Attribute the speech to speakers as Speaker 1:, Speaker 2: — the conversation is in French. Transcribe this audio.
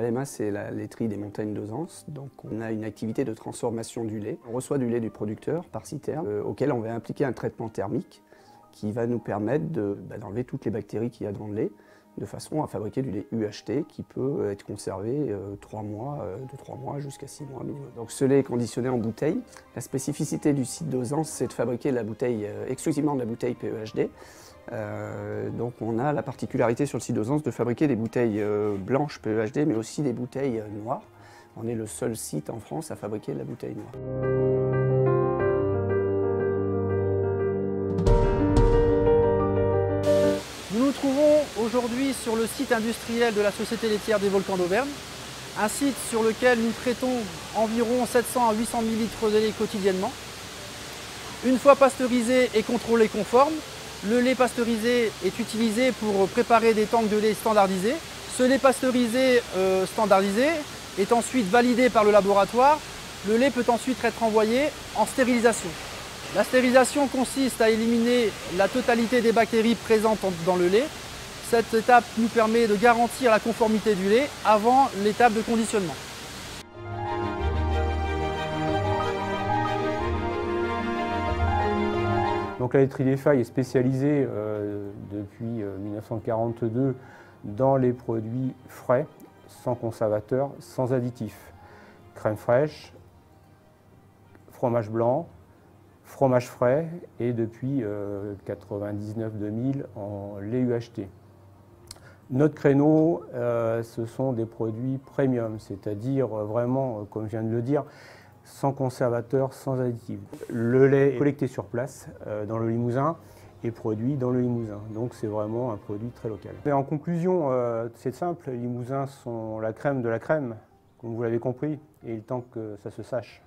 Speaker 1: l'ALEMA, c'est la laiterie des Montagnes d'Auzance. Donc on a une activité de transformation du lait. On reçoit du lait du producteur par citerne, auquel on va appliquer un traitement thermique qui va nous permettre d'enlever toutes les bactéries qu'il y a dans le lait, de façon à fabriquer du lait UHT qui peut être conservé de 3 mois jusqu'à 6 mois minimum. Donc ce lait est conditionné en bouteille. La spécificité du site d'Auzance, c'est de fabriquer la bouteille, exclusivement de la bouteille PEHD. Donc on a la particularité sur le site d'Auzance de fabriquer des bouteilles blanches PEHD, mais aussi des bouteilles noires. On est le seul site en France à fabriquer de la bouteille noire.
Speaker 2: Nous nous trouvons aujourd'hui sur le site industriel de la Société laitière des Volcans d'Auvergne, un site sur lequel nous traitons environ 700 à 800 ml de lait quotidiennement. Une fois pasteurisé et contrôlé conforme, le lait pasteurisé est utilisé pour préparer des tanks de lait standardisés. Ce lait pasteurisé standardisé est ensuite validé par le laboratoire. Le lait peut ensuite être envoyé en stérilisation. La stérilisation consiste à éliminer la totalité des bactéries présentes dans le lait. Cette étape nous permet de garantir la conformité du lait avant l'étape de conditionnement.
Speaker 3: Donc la laiterie des Failles est spécialisée depuis 1942 dans les produits frais, sans conservateur, sans additifs. Crème fraîche, fromage blanc, fromage frais et depuis 99-2000 en lait UHT. Notre créneau, ce sont des produits premium, c'est-à-dire vraiment, comme je viens de le dire, sans conservateur, sans additifs. Le lait est collecté sur place dans le Limousin et produit dans le Limousin. Donc c'est vraiment un produit très local. Et en conclusion, c'est simple, les Limousins sont la crème de la crème, comme vous l'avez compris, et il est temps que ça se sache.